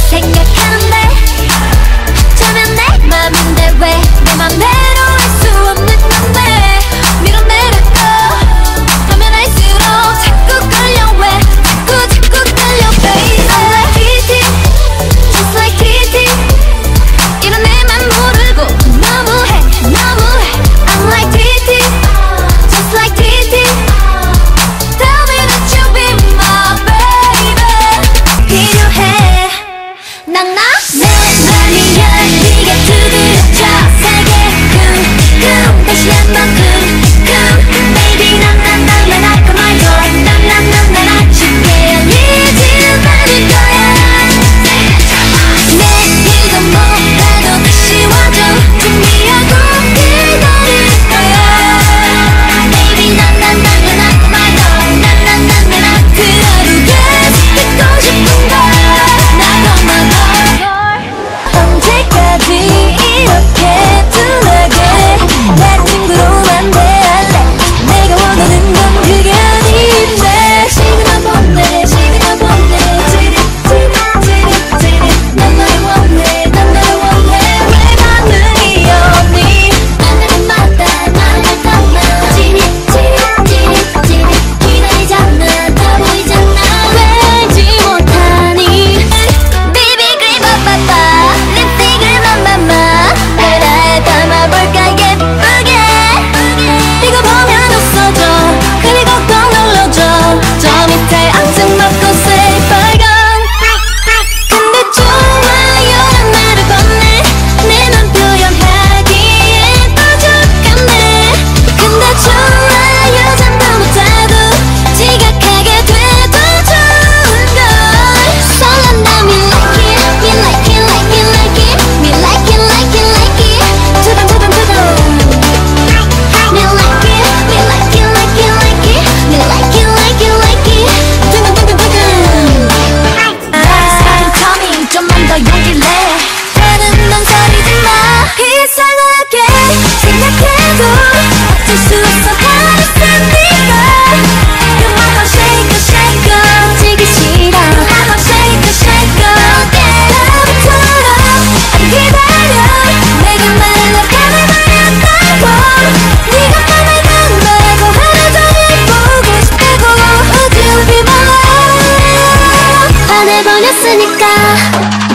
생각하는데 저면 내 맘인데 왜 내 맘대로 할 수 없는 건데 밀어내려고 하면 할수록 자꾸 끌려 왜 자꾸 끌려 baby I'm like TT just like TT 이런 내맘 모르고 너무해 I'm like TT just like TT tell me that you be my baby 필요해 난 나 내 맘이야 네가 두드려줘 세게 쿵쿵 다시 한번 쿵쿵 baby 난 달콤할 걸 난 쉽게 아니지 않을 거야 내일도 뭐라도 다시 와줘 준비하고 기다릴 거야 baby 난 달콤할 걸 난 그 하루 계속 듣고 싶은 걸 나도 언제까지 이렇게 둔하게 내 친구로만 대할래 내가 원하는 건 그게 아닌데 시그널 보내 찌릿 난 너를 원해 왜 반응이 없니 난 날마다 나를 담아 찌릿 기다리잖아 다 보이잖아 알지 못하니 Baby 그래 봐봐봐 립스틱을 맘맘마 나를 담아볼까 예쁘게 이거 보면 웃어줘 그리고 꼭 눌러줘 저 밑에 앙증 맞고 새빨간 근데 좋아요 난 나를 건네 내 맘 표현하기엔 부족하네 근데 좋아요 잠도 못하고 지각하게 돼도 좋은걸 설렌다 me like it me like it like it like it me like it like it like it 두근두근 me like it me like it like it like it me like it like it like it 두근두근 I'm coming 좀만 더 용기를 내 다른 망설이지 마 이상하게 생각해도 어쩔 수 없어 하랬으니까 You my heart shake up 지기 싫어 You my heart shake up 나부터로 안 기다려 내가 말로 변해버렸다고 네가 맘을 간다고 하루 종일 보고 싶다고 Would you be my love 안 해버렸으니까